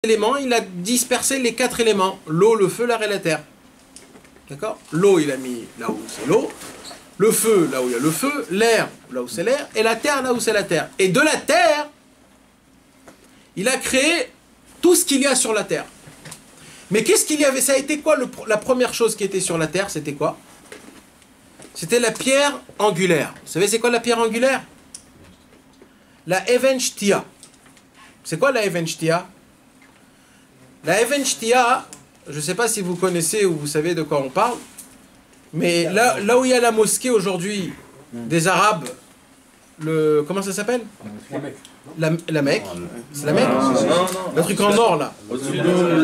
éléments, il a dispersé les 4 éléments. L'eau, le feu, l'air et la terre. D'accord? L'eau, il a mis là où c'est l'eau. Le feu, là où il y a le feu. L'air, là où c'est l'air. Et la terre, là où c'est la terre. Et de la terre, il a créé tout ce qu'il y a sur la terre. Mais qu'est-ce qu'il y avait? Ça a été quoi la première chose qui était sur la terre? C'était quoi? C'était la pierre angulaire. Vous savez c'est quoi la pierre angulaire? La Even Shtia. C'est quoi la Even Shtia? La Even Shtia, je ne sais pas si vous connaissez ou vous savez de quoi on parle, mais là où il y a la mosquée aujourd'hui des Arabes, comment ça s'appelle? La Mecque. C'est la Mecque? Le truc en or là. Au-dessus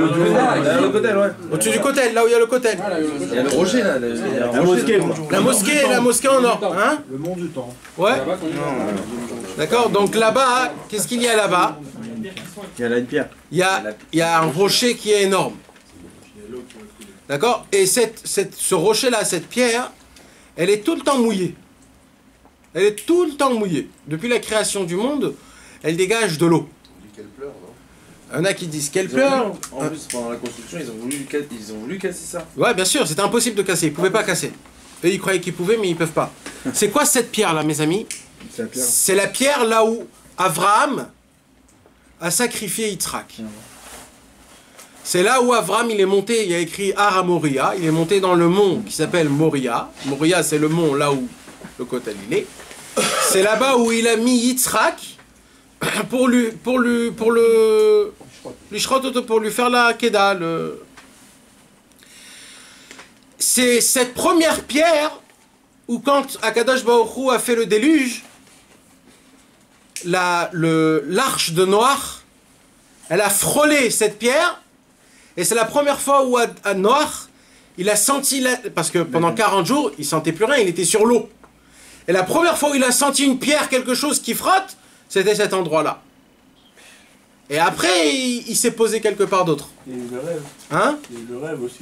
du kotel, là où il y a le kotel. Il y a le rocher là. La mosquée en or. Hein? Le mont du temps. Ouais. D'accord, donc là-bas, qu'est-ce qu'il y a là-bas? Il y a là une pierre. Il y a un rocher qui est énorme. D'accord? Et ce rocher-là, cette pierre, elle est tout le temps mouillée. Elle est tout le temps mouillée. Depuis la création du monde, elle dégage de l'eau. Qu'elle pleure, non? Il y en a qui disent qu'elle pleure. En plus, pendant la construction, ils ont voulu casser ça. Ouais, bien sûr, c'était impossible de casser. Ils ne pouvaient pas casser. Eux, ils croyaient qu'ils pouvaient, mais ils ne peuvent pas. C'est quoi cette pierre-là, mes amis? C'est la pierre là où Abraham a sacrifié Yitzhak. C'est là où Abraham il est monté, il y a écrit Har Moria, il est monté dans le mont qui s'appelle Moria. Moria c'est le mont là où le kotel il est. C'est là-bas où il a mis Yitzhak pour lui faire la Keda. C'est cette première pierre où quand Akadosh Baruch Hu a fait le déluge, l'arche de Noach, elle a frôlé cette pierre, et c'est la première fois où à Noach, il a senti, parce que pendant 40 jours, il sentait plus rien, il était sur l'eau. Et la première fois où il a senti une pierre, quelque chose qui frotte, c'était cet endroit-là. Et après, il s'est posé quelque part d'autre. Il y a eu le rêve. Hein? Il y a eu le rêve aussi.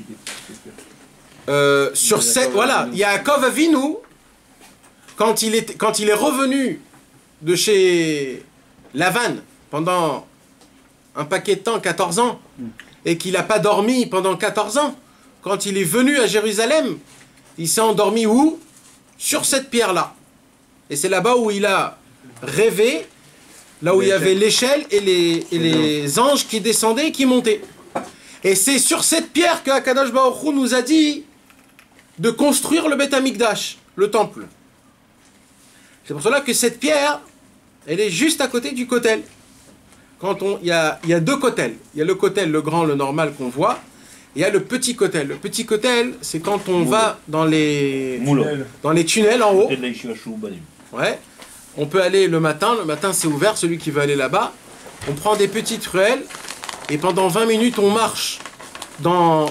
Sur cette, voilà, Yaakov Avinu, quand il est revenu de chez Lavan pendant un paquet de temps, 14 ans, et qu'il n'a pas dormi pendant 14 ans, quand il est venu à Jérusalem, il s'est endormi où? Sur cette pierre-là. Et c'est là-bas où il a rêvé, là où il y avait l'échelle et les anges qui descendaient et qui montaient. Et c'est sur cette pierre que Akadosh Baruch Hu nous a dit de construire le Beth Amikdash, le temple. C'est pour cela que cette pierre, elle est juste à côté du kotel. Il y a 2 kotels. Il y a le kotel, le grand, le normal qu'on voit. Et il y a le petit kotel. Le petit kotel, c'est quand on va dans les tunnels en haut. Ouais. On peut aller le matin. Le matin, c'est ouvert. Celui qui veut aller là-bas, on prend des petites ruelles. Et pendant 20 minutes, on marche dans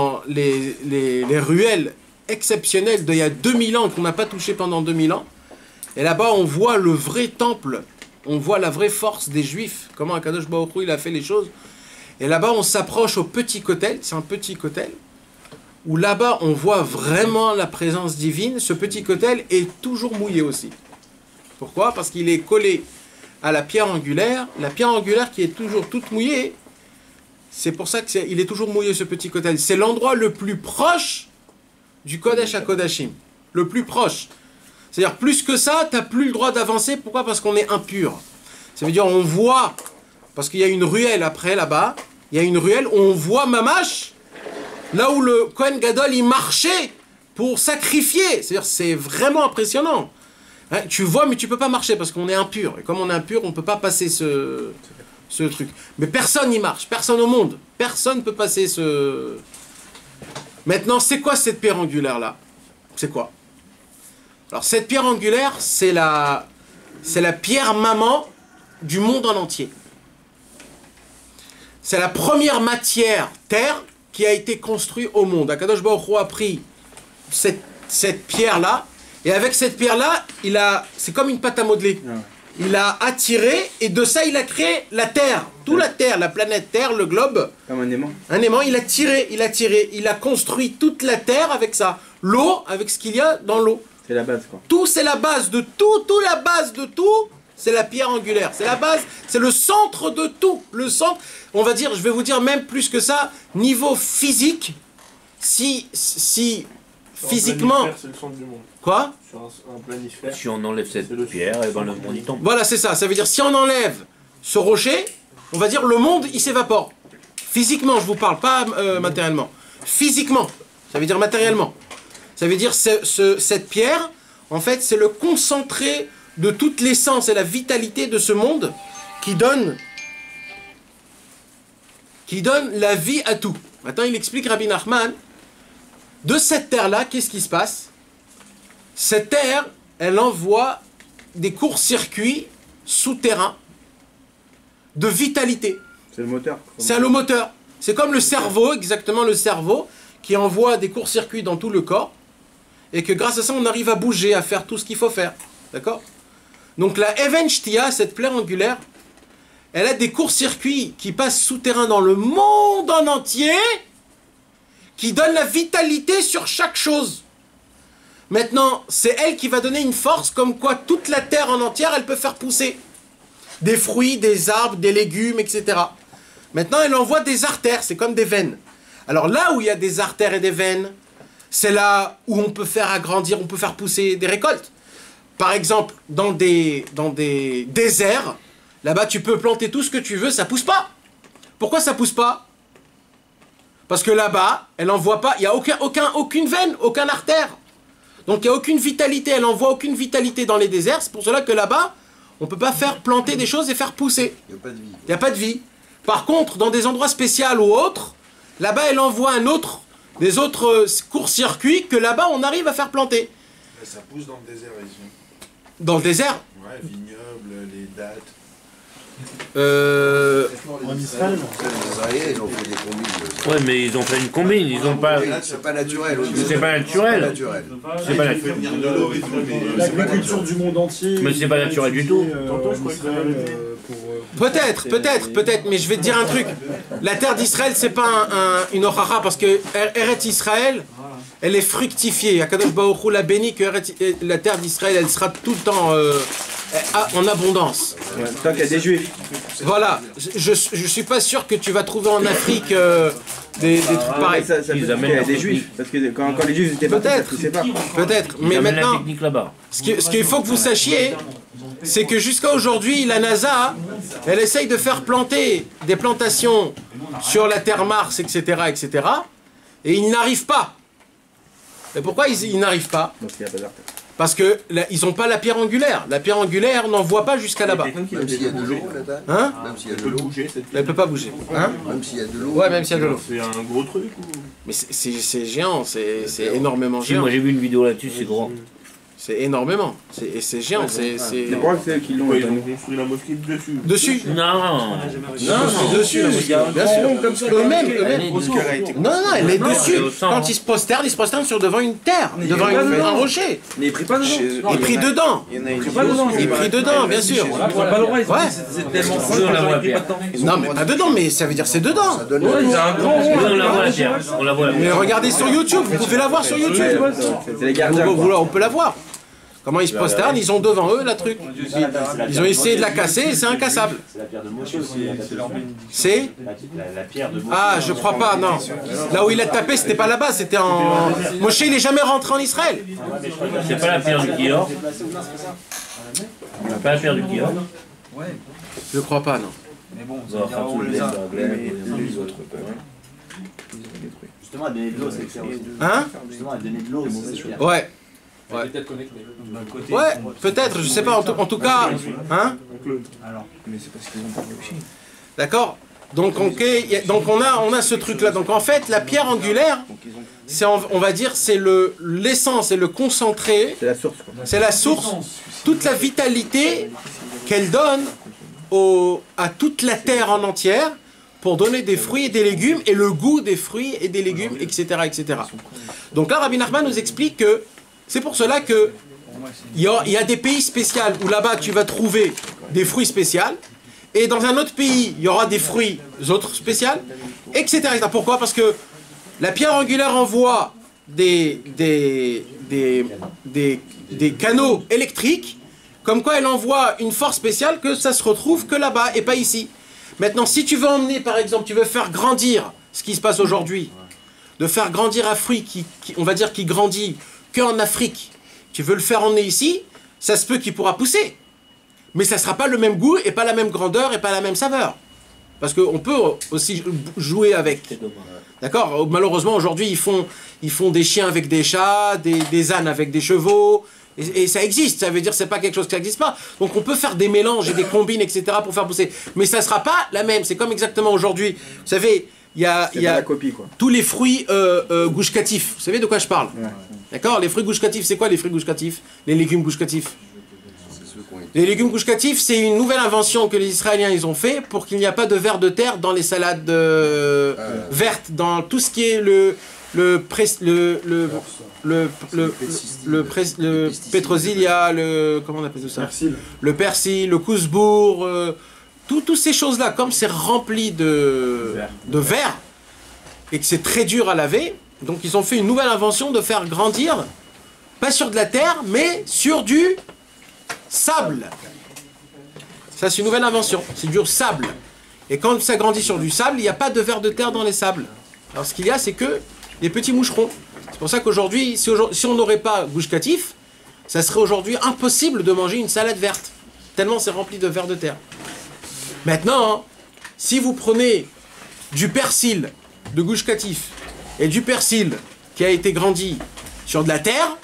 les ruelles exceptionnelles d'il y a 2000 ans, qu'on n'a pas touché pendant 2000 ans. Et là-bas, on voit le vrai temple. On voit la vraie force des Juifs. Comment Akadosh Baruch Hu, il a fait les choses. Et là-bas, on s'approche au petit kotel. C'est un petit kotel. Où là-bas, on voit vraiment la présence divine. Ce petit kotel est toujours mouillé aussi. Pourquoi? Parce qu'il est collé à la pierre angulaire. La pierre angulaire qui est toujours toute mouillée. C'est pour ça qu'il est toujours mouillé, ce petit kotel. C'est l'endroit le plus proche du Kodesh à Kodashim. Le plus proche. C'est-à-dire, plus que ça, tu n'as plus le droit d'avancer. Pourquoi? Parce qu'on est impur. Ça veut dire, on voit, parce qu'il y a une ruelle après, là-bas, il y a une ruelle où on voit Mamash, là où le Kohen Gadol, il marchait pour sacrifier. C'est-à-dire, c'est vraiment impressionnant. Hein, tu vois, mais tu ne peux pas marcher parce qu'on est impur. Et comme on est impur, on ne peut pas passer ce truc. Mais personne n'y marche, personne au monde. Personne ne peut passer ce... Maintenant, c'est quoi cette pierre angulaire-là? C'est quoi? Alors, cette pierre angulaire, c'est la pierre maman du monde en entier. C'est la première matière, terre, qui a été construite au monde. Akadosh Baruch Hu a pris cette pierre-là, et avec cette pierre-là, c'est comme une pâte à modeler. Il a attiré, et de ça, il a créé la Terre. Toute la Terre, la planète Terre, le globe. Comme un aimant. Un aimant, il a tiré. Il a construit toute la Terre avec ça. L'eau, avec ce qu'il y a dans l'eau. C'est la base, quoi. Tout, c'est la base de tout. Tout, la base de tout, c'est la pierre angulaire. C'est la base, c'est le centre de tout. Le centre, on va dire, je vais vous dire même plus que ça, niveau physique, si physiquement... C'est le centre du monde. Quoi? Sur un planisphère. Si on enlève cette pierre, et ben le monde y tombe. Voilà, c'est ça. Ça veut dire, si on enlève ce rocher, on va dire, le monde, il s'évapore. Physiquement, je vous parle, pas matériellement. Physiquement, ça veut dire matériellement. Ça veut dire, cette pierre, en fait, c'est le concentré de toute l'essence et la vitalité de ce monde qui donne la vie à tout. Maintenant, il explique, Rabbi Nachman, de cette terre-là, qu'est-ce qui se passe? Cette terre, elle envoie des courts-circuits souterrains de vitalité. C'est le moteur. C'est le moteur. C'est comme le cerveau, exactement le cerveau, qui envoie des courts-circuits dans tout le corps, et que grâce à ça, on arrive à bouger, à faire tout ce qu'il faut faire. D'accord? Donc la Even Shtia, cette pierre angulaire, elle a des courts-circuits qui passent souterrains dans le monde en entier, qui donnent la vitalité sur chaque chose. Maintenant, c'est elle qui va donner une force comme quoi toute la terre en entière, elle peut faire pousser des fruits, des arbres, des légumes, etc. Maintenant, elle envoie des artères, c'est comme des veines. Alors là où il y a des artères et des veines, c'est là où on peut faire agrandir, on peut faire pousser des récoltes. Par exemple, dans des déserts, là-bas tu peux planter tout ce que tu veux, ça pousse pas. Pourquoi ça pousse pas? Parce que là-bas, elle n'envoie pas, il n'y a aucune veine, aucune artère. Donc il n'y a aucune vitalité, elle n'envoie aucune vitalité dans les déserts. C'est pour cela que là-bas, on ne peut pas faire planter des choses et faire pousser. Il n'y a pas de vie. Il n'y a pas de vie. Par contre, dans des endroits spéciaux ou autres, là-bas, elle envoie des autres courts-circuits que là-bas, on arrive à faire planter. Mais ça pousse dans le désert ici. Dans le désert, Ouais, vignobles, les dattes. En Israël, Les Israéliens, ils ont fait des combines. Ouais, mais ils ont fait une combine, ils ont pas. C'est pas naturel. C'est pas naturel. C'est pas naturel. l'agriculture du monde entier. Mais c'est pas naturel du tout. En Israël, peut-être, mais je vais te dire un truc. La terre d'Israël, c'est pas une orara, parce que Eretz Israël, elle est fructifiée. Akadosh Baruch Hu l'a béni que la terre d'Israël, elle sera tout le temps en abondance. tant qu'il y a des juifs. Voilà, je suis pas sûr que tu vas trouver en Afrique des trucs pareils. Ça Ils peut amènent qu'il y a leur des juifs. Parce que quand les juifs étaient partis, ça Peut-être. poussait pas. Peut-être, mais Ils amènent la maintenant, technique là-bas. ce qu'il faut que vous sachiez, c'est que jusqu'à aujourd'hui, la NASA, elle essaye de faire planter des plantations sur la Terre Mars, etc., etc., et ils n'arrivent pas. Et pourquoi ils n'arrivent pas? Donc il n'y a pas d'artère. Parce que ils n'ont pas la pierre angulaire. La pierre angulaire n'envoie pas jusqu'à là-bas. Même s'il y a de l'eau là-dedans. Hein? Même s'il y a de l'eau. Elle ne peut pas bouger. Hein? Même s'il y a de l'eau. Ouais, même s'il y a de l'eau. C'est un gros truc ou... Mais c'est géant, c'est énormément Si, géant. moi j'ai vu une vidéo là-dessus, c'est grand. C'est énormément. C'est géant. C'est Le problème, c'est eux qui l'ont. Ils ont construit la mosquée dessus. dessus. Non. C'est dessus, la mosquée. Bien sûr. Eux-mêmes. Non, elle est dessus. Quand ils se prosternent sur devant une terre, devant un rocher. Mais il pris pas dedans. Il prie dedans. Il prie dedans, bien sûr. Ils ont pas le droit, ils ont Ouais. dit c'est tellement simple Nous, on la qu'ils voit ont pris bien. pas dedans. Non, mais pas dedans, mais ça veut dire c'est dedans. Ça donne Ouais, il y a un grand Oui, on la voit la pierre. On la voit la Mais pierre. regardez sur YouTube, vous pouvez la voir sur YouTube. C'est les gardiens. On peut la voir. Comment ils se prosternent, ils ont devant eux la truc. Ils ont essayé de la casser et c'est incassable. C'est la pierre de Moshe aussi. C'est La pierre de Moshe. Ah, je crois pas, non. Là où il a tapé, c'était pas là-bas, c'était en... Moshe, il est jamais rentré en Israël. C'est pas la pierre du Kior. C'est pas la pierre du Kior. Je crois pas, non. Mais bon, Ça va faire tout le les blé, uns. ça va blé. Justement, à donner de l'eau, c'est clair aussi. Hein? Justement, à donner de l'eau, c'est clair. Ouais. D'un côté, Ouais, peut-être, je sais pas, en tout cas... Hein? Mais c'est parce qu'ils ont pas réussi. D'accord? Donc on a ce truc-là. Donc en fait, la pierre angulaire, c'est, on va dire, c'est l'essence et le concentré, C'est la source, quoi. c'est la source, toute la vitalité qu'elle donne à toute la terre en entière pour donner des fruits et des légumes et le goût des fruits et des légumes, etc., etc. Donc là, Rabbi Nachman nous explique que c'est pour cela que il y a des pays spéciaux où là-bas tu vas trouver des fruits spéciaux et dans un autre pays il y aura des fruits autres spéciaux, etc., etc. Pourquoi? Parce que la pierre angulaire envoie des canaux électriques Comme quoi elle envoie une force spéciale que ça se retrouve que là-bas et pas ici. Maintenant, si tu veux emmener, par exemple, tu veux faire grandir ce qui se passe aujourd'hui, de faire grandir Afrique, on va dire qui grandit qu'en Afrique, tu veux le faire emmener ici, ça se peut qu'il pourra pousser. Mais ça ne sera pas le même goût et pas la même grandeur et pas la même saveur. Parce qu'on peut aussi jouer avec. D'accord? Malheureusement, aujourd'hui, ils font des chiens avec des chats, des ânes avec des chevaux. Et ça existe, ça veut dire que c'est pas quelque chose qui n'existe pas. Donc on peut faire des mélanges et des combines, etc. pour faire pousser. Mais ça ne sera pas la même. C'est comme exactement aujourd'hui. Vous savez, il y a la copie, quoi. tous les fruits gouche-catifs. Vous savez de quoi je parle? Ouais. D'accord? Les fruits gouche-catifs, c'est quoi les fruits gouche-catifs? Les légumes gouche-catifs. Les légumes gouche-catifs, c'est une nouvelle invention que les Israéliens ils ont fait pour qu'il n'y a pas de vers de terre dans les salades vertes, dans tout ce qui est le pétrosilia, comment on appelle ça? Persil. Le persil, le cousbourg, toutes ces choses-là, comme c'est rempli de verre et que c'est très dur à laver, donc ils ont fait une nouvelle invention de faire grandir, pas sur de la terre, mais sur du sable. Ça, c'est une nouvelle invention. C'est du sable. Et quand ça grandit sur du sable, il n'y a pas de vers de terre dans les sables. Alors, ce qu'il y a, c'est que les petits moucherons. C'est pour ça qu'aujourd'hui, si on n'aurait pas gouche-catif, ça serait aujourd'hui impossible de manger une salade verte. Tellement c'est rempli de vers de terre. Maintenant, hein, si vous prenez du persil de gouche-catif et du persil qui a été grandi sur de la terre,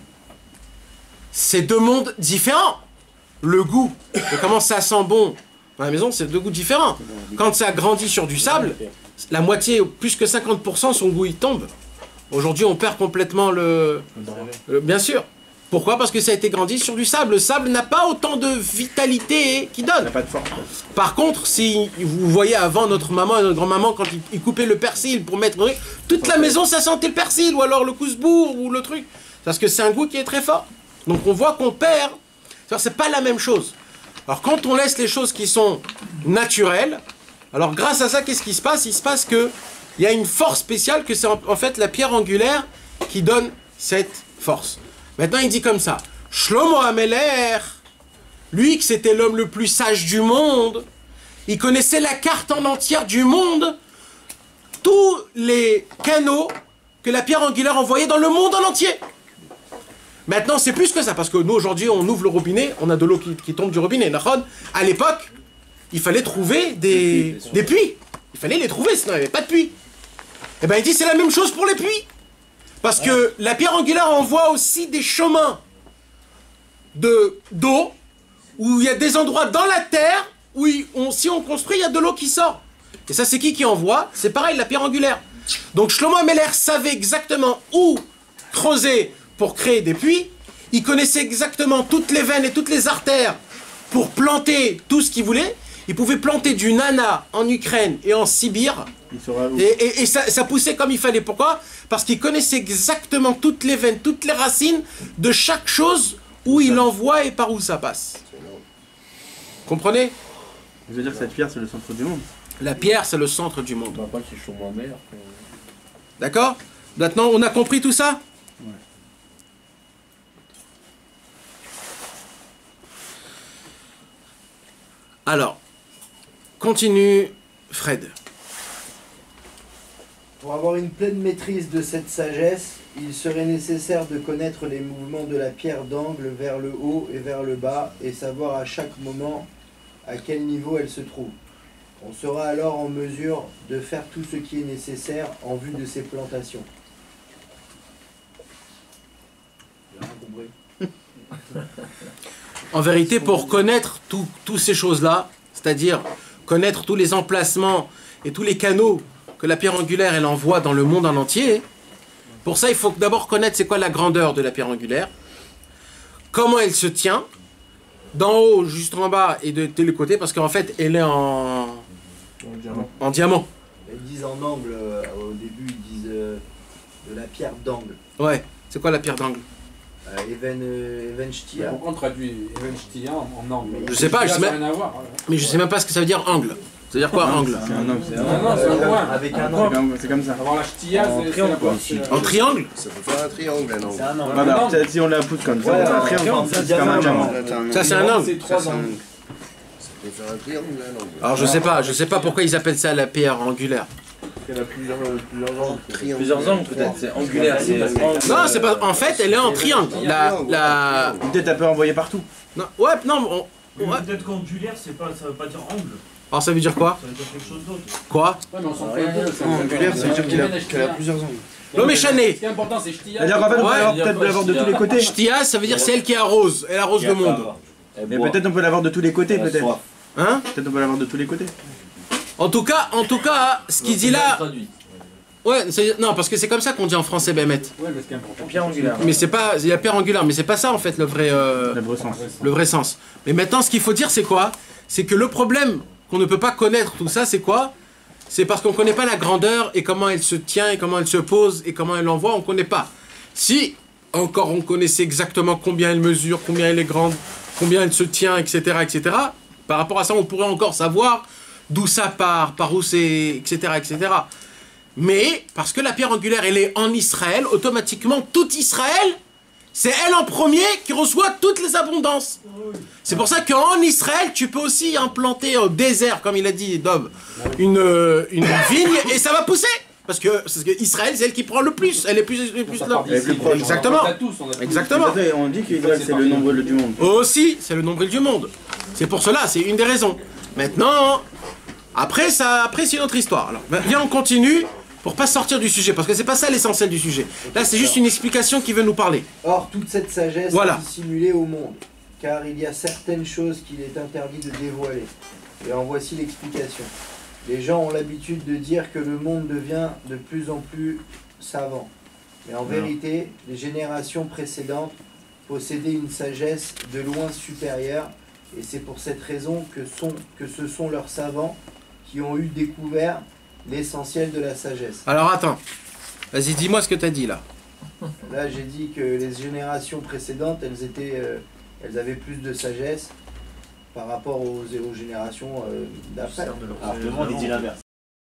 c'est deux mondes différents. Le goût, et comment ça sent bon dans la maison, c'est deux goûts différents. Quand ça grandit sur du sable, la moitié, plus que 50%, son goût il tombe. Aujourd'hui, on perd complètement bien sûr. Pourquoi? Parce que ça a été grandi sur du sable. Le sable n'a pas autant de vitalité qu'il donne. Il n'a pas de force. Par contre, si vous voyez avant notre maman et notre grand-maman, quand ils coupaient le persil pour mettre... Toute la maison, ça sentait le persil, ou alors le cousbourg, ou le truc. Parce que c'est un goût qui est très fort. Donc on voit qu'on perd. C'est pas la même chose. Alors quand on laisse les choses qui sont naturelles, alors grâce à ça, qu'est-ce qui se passe? Il se passe que il y a une force spéciale, que c'est en fait la pierre angulaire qui donne cette force. Maintenant il dit comme ça, Shlomo Ameler, lui que c'était l'homme le plus sage du monde, il connaissait la carte en entière du monde, tous les canaux que la pierre angulaire envoyait dans le monde en entier. Maintenant, c'est plus que ça, parce que nous, aujourd'hui, on ouvre le robinet, on a de l'eau qui tombe du robinet. À l'époque, il fallait trouver des puits. Il fallait les trouver, sinon il n'y avait pas de puits. Eh bien, il dit c'est la même chose pour les puits. Parce que la pierre angulaire envoie aussi des chemins d'eau, où il y a des endroits dans la terre, où si on construit, il y a de l'eau qui sort. Et ça, c'est qui envoie? C'est pareil, la pierre angulaire. Donc, Shlomo Ameler savait exactement où creuser pour créer des puits, il connaissait exactement toutes les veines et toutes les artères pour planter tout ce qu'il voulait. Il pouvait planter du nana en Ukraine et en Sibire, et ça poussait comme il fallait. Pourquoi? Parce qu'il connaissait exactement toutes les veines, toutes les racines de chaque chose, où il envoie et par où ça passe. Comprenez? Je veux dire que cette pierre, c'est le centre du monde. La pierre, c'est le centre du monde. Pas c'est sur ma mère. D'accord? Maintenant, on a compris tout ça? Ouais. Alors, continue Fred. Pour avoir une pleine maîtrise de cette sagesse, il serait nécessaire de connaître les mouvements de la pierre d'angle vers le haut et vers le bas et savoir à chaque moment à quel niveau elle se trouve. On sera alors en mesure de faire tout ce qui est nécessaire en vue de ces plantations. J'ai rien compris. En vérité, pour connaître toutes ces choses-là, c'est-à-dire connaître tous les emplacements et tous les canaux que la pierre angulaire elle envoie dans le monde en entier, pour ça il faut d'abord connaître c'est quoi la grandeur de la pierre angulaire, comment elle se tient, d'en haut, juste en bas et de tous les côtés, parce qu'en fait elle est en diamant. Ils disent en angle, au début ils disent de la pierre d'angle. Ouais, c'est quoi la pierre d'angle? Even Shtia. Pourquoi on traduit Even Shtia en angle? Je sais pas, Ça n'a rien à voir. mais je sais même pas ce que ça veut dire angle. C'est-à-dire quoi, angle? C'est un angle, c'est un Non, angle. non, c'est un point. Avec un C'est angle. c'est comme ça. Avoir la ch'tilla, En c'est triangle, la quoi. boîte, En triangle? Ça peut faire un triangle, un angle. C'est un angle. Voilà, Non. peut-être si on la pousse comme ça, Ouais, c'est un un triangle. triangle, C'est comme un diamant. Ça, c'est un angle. C'est trois angles. Ça peut faire un triangle, un angle. Alors, je sais pas pourquoi ils appellent ça la pierre angulaire. Il y en a plusieurs angles. Triangle. Plusieurs angles peut-être, c'est angulaire. Non, c'est pas. En fait, elle est en triangle. La. Peut-être elle peut envoyer partout. Non, ouais, non, ouais. Peut-être qu'angulaire, ça veut pas dire angle. Alors, ça veut dire quoi? Ça veut dire quelque chose d'autre. Quoi? Ouais, mais on s'en fout un peu. Angulaire, ça veut dire qu'elle a plusieurs angles. Non, mais Chané. Ce qui est important, c'est ch'tilla. C'est-à-dire qu'en fait, on peut Ouais. l'avoir peut-être l'avoir de tous les côtés. Ch'tia, ça veut dire c'est elle qui arrose. Elle arrose le monde. Mais peut-être on peut l'avoir de tous les côtés, peut-être. Hein? Peut-être on peut l'avoir de tous les côtés. En tout cas, ce qu'il dit là. Ouais, non, parce que c'est comme ça qu'on dit en français, Bémet. Ouais, mais ce qui est important. Pierre angulaire. Mais c'est pas. Il y a pierre angulaire, mais c'est pas ça en fait Le vrai sens. le vrai sens. Mais maintenant, ce qu'il faut dire, c'est quoi? C'est que le problème qu'on ne peut pas connaître tout ça, c'est quoi? C'est parce qu'on ne connaît pas la grandeur et comment elle se tient et comment elle se pose et comment elle envoie, on ne connaît pas. Si encore on connaissait exactement combien elle mesure, combien elle est grande, combien elle se tient, etc., etc., par rapport à ça, on pourrait encore savoir d'où ça part, par où c'est, etc., etc. Mais parce que la pierre angulaire, elle est en Israël, automatiquement, tout Israël, c'est elle en premier qui reçoit toutes les abondances. C'est pour ça qu'en Israël, tu peux aussi implanter au désert, comme il a dit Dov, une vigne et ça va pousser. Parce que Israël, c'est elle qui prend le plus. Elle est plus là. Elle est plus proche. Exactement. On a tous, on a tous. Exactement. On dit qu'Israël c'est le nombre du monde. Aussi, c'est le nombril du monde. C'est pour cela, c'est une des raisons. Maintenant, après c'est une autre histoire. Alors, viens, on continue pour pas sortir du sujet, parce que c'est pas ça l'essentiel du sujet. Là, c'est juste une explication qui veut nous parler. Or, toute cette sagesse Voilà. est dissimulée au monde, car il y a certaines choses qu'il est interdit de dévoiler. Et en voici l'explication. Les gens ont l'habitude de dire que le monde devient de plus en plus savant. Mais en vérité, les générations précédentes possédaient une sagesse de loin supérieure, et c'est pour cette raison que ce sont leurs savants qui ont eu découvert l'essentiel de la sagesse. Alors attends, vas-y, dis-moi ce que t'as dit là. Là, j'ai dit que les générations précédentes, elles avaient plus de sagesse par rapport aux générations d'après. Alors que le monde il dit l'inverse.